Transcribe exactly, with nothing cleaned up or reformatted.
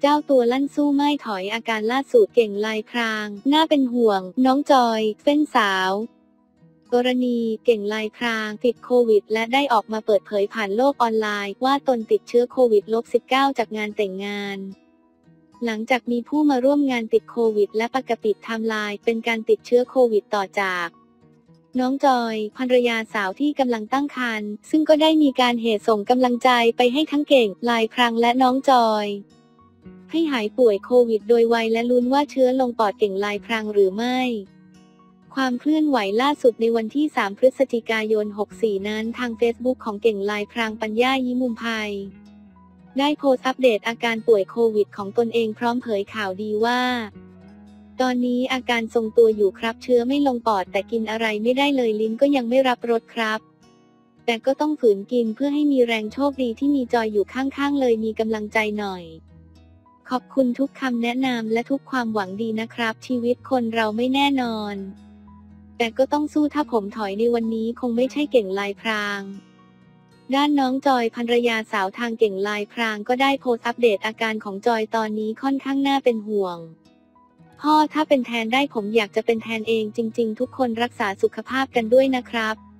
เจ้าตัวลั่นสู้ไม่ถอยอาการล่าสุดเก่งลายพรางน่าเป็นห่วงน้องจอยเฟ้นสาวกรณีเก่งลายพรางติดโควิดและได้ออกมาเปิดเผยผ่านโลกออนไลน์ว่าตนติดเชื้อโควิด สิบเก้า จากงานแต่งงานหลังจากมีผู้มาร่วมงานติดโควิดและปกปิดไทม์ไลน์เป็นการติดเชื้อโควิดต่อจากน้องจอยภรรยาสาวที่กำลังตั้งครรภ์ซึ่งก็ได้มีการเหตุส่งกำลังใจไปให้ทั้งเก่งลายพรางและน้องจอยให้หายป่วยโควิดโดยไวและลุ้นว่าเชื้อลงปอดเก่งลายพรางหรือไม่ความเคลื่อนไหวล่าสุดในวันที่สามพฤศจิกายนหกสี่นั้นทางเฟซบุ๊กของเก่งลายพรางปัญญายิ้มมุมไพได้โพสต์อัปเดตอาการป่วยโควิดของตนเองพร้อมเผยข่าวดีว่าตอนนี้อาการทรงตัวอยู่ครับเชื้อไม่ลงปอดแต่กินอะไรไม่ได้เลยลิ้นก็ยังไม่รับรสครับแต่ก็ต้องฝืนกินเพื่อให้มีแรงโชคดีที่มีจอยอยู่ข้างๆเลยมีกำลังใจหน่อยขอบคุณทุกคำแนะนำและทุกความหวังดีนะครับชีวิตคนเราไม่แน่นอนแต่ก็ต้องสู้ถ้าผมถอยในวันนี้คงไม่ใช่เก่งลายพรางด้านน้องจอยภรรยาสาวทางเก่งลายพรางก็ได้โพสต์อัปเดตอาการของจอยตอนนี้ค่อนข้างน่าเป็นห่วงพ่อถ้าเป็นแทนได้ผมอยากจะเป็นแทนเองจริงๆทุกคนรักษาสุขภาพกันด้วยนะครับ